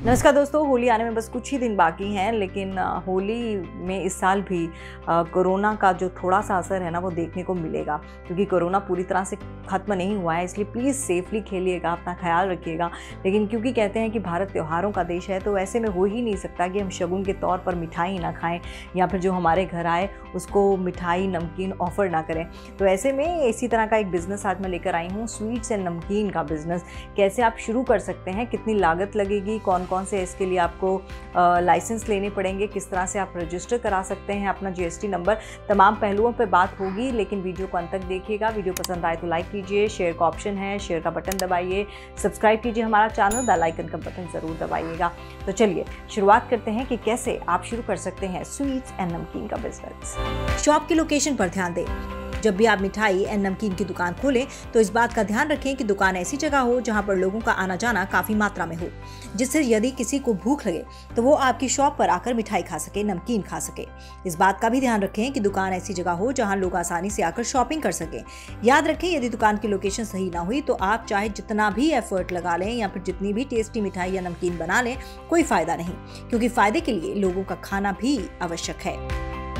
नमस्कार दोस्तों, होली आने में बस कुछ ही दिन बाकी हैं, लेकिन होली में इस साल भी कोरोना का जो थोड़ा सा असर है ना वो देखने को मिलेगा, क्योंकि कोरोना पूरी तरह से ख़त्म नहीं हुआ है। इसलिए प्लीज़ सेफली खेलिएगा, अपना ख्याल रखिएगा। लेकिन क्योंकि कहते हैं कि भारत त्योहारों का देश है, तो ऐसे में हो ही नहीं सकता कि हम शगुन के तौर पर मिठाई ना खाएं या फिर जो हमारे घर आए उसको मिठाई नमकीन ऑफ़र ना करें। तो ऐसे में इसी तरह का एक बिज़नेस आज मैं लेकर आई हूँ, स्वीट्स एंड नमकीन का बिज़नेस। कैसे आप शुरू कर सकते हैं, कितनी लागत लगेगी, कौन कौन से इसके लिए आपको लाइसेंस लेने पड़ेंगे, किस तरह से आप रजिस्टर करा सकते हैं अपना GST नंबर, तमाम पहलुओं पे बात होगी। लेकिन वीडियो को अंत तक देखिएगा। वीडियो पसंद आए तो लाइक कीजिए, शेयर का ऑप्शन है, शेयर का बटन दबाइए, सब्सक्राइब कीजिए हमारा चैनल, बेल आइकन का बटन ज़रूर दबाइएगा। तो चलिए शुरुआत करते हैं कि कैसे आप शुरू कर सकते हैं स्वीट्स एंड नमकीन का बिजनेस। शॉप की लोकेशन पर ध्यान दें। जब भी आप मिठाई एंड नमकीन की दुकान खोलें तो इस बात का ध्यान रखें कि दुकान ऐसी जगह हो जहां पर लोगों का आना जाना काफी मात्रा में हो, जिससे यदि किसी को भूख लगे तो वो आपकी शॉप पर आकर मिठाई खा सके, नमकीन खा सके। इस बात का भी ध्यान रखें कि दुकान ऐसी जगह हो जहां लोग आसानी से आकर शॉपिंग कर सकें। याद रखें, यदि दुकान की लोकेशन सही ना हुई तो आप चाहे जितना भी एफर्ट लगा लें या फिर जितनी भी टेस्टी मिठाई या नमकीन बना लें, कोई फायदा नहीं, क्योंकि फायदे के लिए लोगों का खाना भी आवश्यक है।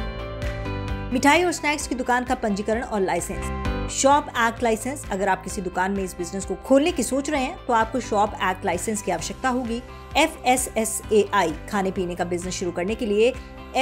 मिठाई और स्नैक्स की दुकान का पंजीकरण और लाइसेंस। Shop act licence. अगर आप किसी दुकान में इस बिजनेस को खोलने की सोच रहे हैं तो आपको शॉप एक्ट लाइसेंस की आवश्यकता होगी। FSSAI। खाने पीने का बिजनेस शुरू करने के लिए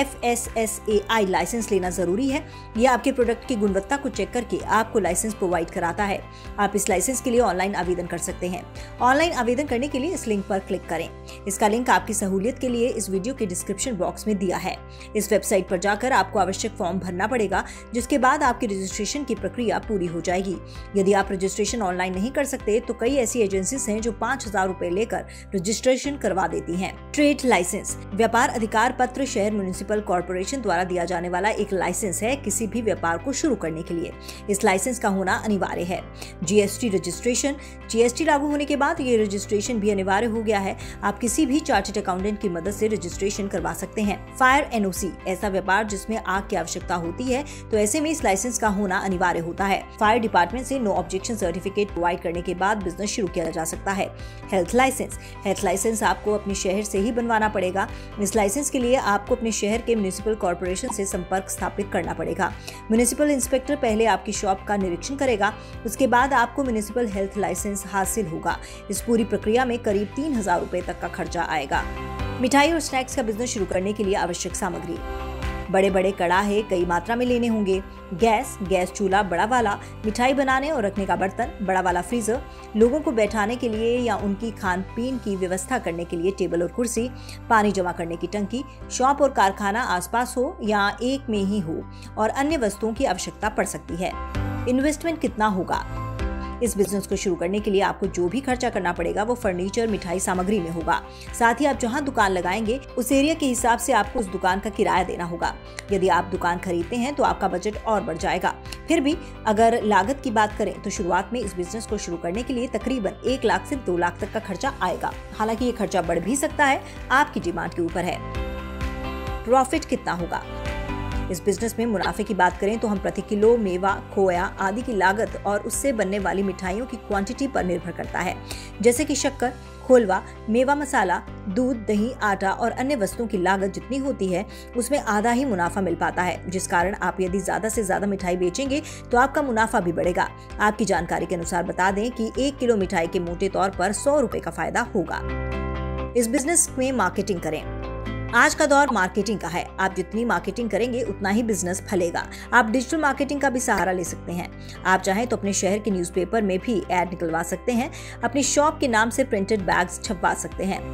FSSAI लाइसेंस लेना जरूरी है। यह आपके प्रोडक्ट की गुणवत्ता को चेक करके आपको लाइसेंस प्रोवाइड कराता है। आप इस लाइसेंस के लिए ऑनलाइन आवेदन कर सकते हैं। ऑनलाइन आवेदन करने के लिए इस लिंक पर क्लिक करें। इसका लिंक आपकी सहूलियत के लिए इस वीडियो के डिस्क्रिप्शन बॉक्स में दिया है। इस वेबसाइट पर जाकर आपको आवश्यक फॉर्म भरना पड़ेगा, जिसके बाद आपकी रजिस्ट्रेशन की प्रक्रिया पूरी हो जाएगी। यदि आप रजिस्ट्रेशन ऑनलाइन नहीं कर सकते तो कई ऐसी एजेंसीज हैं जो 5,000 रुपए लेकर रजिस्ट्रेशन करवा देती हैं। Trade licence. व्यापार अधिकार पत्र शहर म्युनिसिपल कॉर्पोरेशन द्वारा दिया जाने वाला एक लाइसेंस है किसी भी व्यापार को शुरू करने के लिए। इस लाइसेंस का होना अनिवार्य है। GST registration. GST लागू होने के बाद ये रजिस्ट्रेशन भी अनिवार्य हो गया है। आप किसी भी चार्टर्ड अकाउंटेंट की मदद से रजिस्ट्रेशन करवा सकते हैं। Fire NOC। ऐसा व्यापार जिसमें आग की आवश्यकता होती है, तो ऐसे में इस लाइसेंस का होना अनिवार्य होता है। फायर डिपार्टमेंट से नो ऑब्जेक्शन सर्टिफिकेट प्रोवाइड करने के बाद बिजनेस शुरू किया जा सकता है। Health licence. हेल्थ लाइसेंस आपको अपने शहर से ही बनवाना पड़ेगा। इस लाइसेंस के लिए आपको अपने शहर के म्युनिसिपल कॉर्पोरेशन से संपर्क स्थापित करना पड़ेगा। म्युनिसिपल इंस्पेक्टर पहले आपकी शॉप का निरीक्षण करेगा, उसके बाद आपको म्युनिसिपल हेल्थ लाइसेंस हासिल होगा। इस पूरी प्रक्रिया में करीब 3,000 रुपए तक का खर्चा आएगा। मिठाई और स्नैक्स का बिजनेस शुरू करने के लिए आवश्यक सामग्री। बड़े बड़े कड़ाहे कई मात्रा में लेने होंगे। गैस चूल्हा बड़ा वाला, मिठाई बनाने और रखने का बर्तन, बड़ा वाला फ्रीजर, लोगों को बैठाने के लिए या उनकी खान पीन की व्यवस्था करने के लिए टेबल और कुर्सी, पानी जमा करने की टंकी, शॉप और कारखाना आसपास हो या एक में ही हो, और अन्य वस्तुओं की आवश्यकता पड़ सकती है। इन्वेस्टमेंट कितना होगा? इस बिजनेस को शुरू करने के लिए आपको जो भी खर्चा करना पड़ेगा वो फर्नीचर, मिठाई सामग्री में होगा। साथ ही आप जहां दुकान लगाएंगे उस एरिया के हिसाब से आपको उस दुकान का किराया देना होगा। यदि आप दुकान खरीदते हैं तो आपका बजट और बढ़ जाएगा। फिर भी अगर लागत की बात करें तो शुरुआत में इस बिजनेस को शुरू करने के लिए तकरीबन 1 लाख से 2 लाख तक का खर्चा आएगा। हालांकि ये खर्चा बढ़ भी सकता है, आपकी डिमांड के ऊपर है। प्रॉफिट कितना होगा? इस बिजनेस में मुनाफे की बात करें तो हम प्रति किलो मेवा, खोया आदि की लागत और उससे बनने वाली मिठाइयों की क्वांटिटी पर निर्भर करता है। जैसे कि शक्कर, खोलवा, मेवा मसाला, दूध, दही, आटा और अन्य वस्तुओं की लागत जितनी होती है उसमें आधा ही मुनाफा मिल पाता है, जिस कारण आप यदि ज्यादा से ज्यादा मिठाई बेचेंगे तो आपका मुनाफा भी बढ़ेगा। आपकी जानकारी के अनुसार बता दें कि 1 किलो मिठाई के मोटे तौर पर 100 रुपए का फायदा होगा। इस बिजनेस में मार्केटिंग करें। आज का दौर मार्केटिंग का है। आप जितनी मार्केटिंग करेंगे उतना ही बिजनेस फलेगा। आप डिजिटल मार्केटिंग का भी सहारा ले सकते हैं। आप चाहें तो अपने शहर के न्यूज़पेपर में भी ऐड निकलवा सकते हैं। अपनी शॉप के नाम से प्रिंटेड बैग्स छपवा सकते हैं।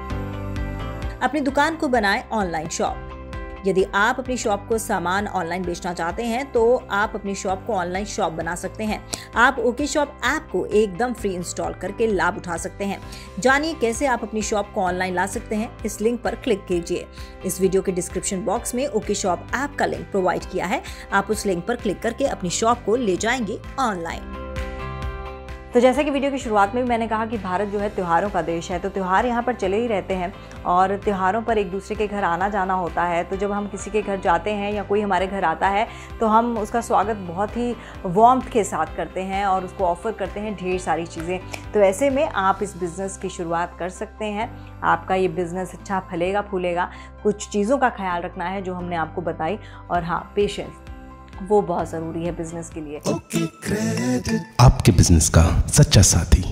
अपनी दुकान को बनाएं ऑनलाइन शॉप। यदि आप अपनी शॉप को सामान ऑनलाइन बेचना चाहते हैं तो आप अपनी शॉप को ऑनलाइन शॉप बना सकते हैं। आप ओके शॉप ऐप को एकदम फ्री इंस्टॉल करके लाभ उठा सकते हैं। जानिए कैसे आप अपनी शॉप को ऑनलाइन ला सकते हैं। इस लिंक पर क्लिक कीजिए। इस वीडियो के डिस्क्रिप्शन बॉक्स में ओके शॉप ऐप का लिंक प्रोवाइड किया है। आप उस लिंक पर क्लिक करके अपनी शॉप को ले जाएंगे ऑनलाइन। तो जैसा कि वीडियो की शुरुआत में भी मैंने कहा कि भारत जो है त्योहारों का देश है, तो त्यौहार यहाँ पर चले ही रहते हैं और त्योहारों पर एक दूसरे के घर आना जाना होता है। तो जब हम किसी के घर जाते हैं या कोई हमारे घर आता है तो हम उसका स्वागत बहुत ही वार्मथ के साथ करते हैं और उसको ऑफ़र करते हैं ढेर सारी चीज़ें। तो ऐसे में आप इस बिज़नेस की शुरुआत कर सकते हैं। आपका ये बिज़नेस अच्छा फलेगा फूलेगा। कुछ चीज़ों का ख्याल रखना है जो हमने आपको बताई, और हाँ, पेशेंस वो बहुत ज़रूरी है बिज़नेस के लिए। आपके बिजनेस का सच्चा साथी।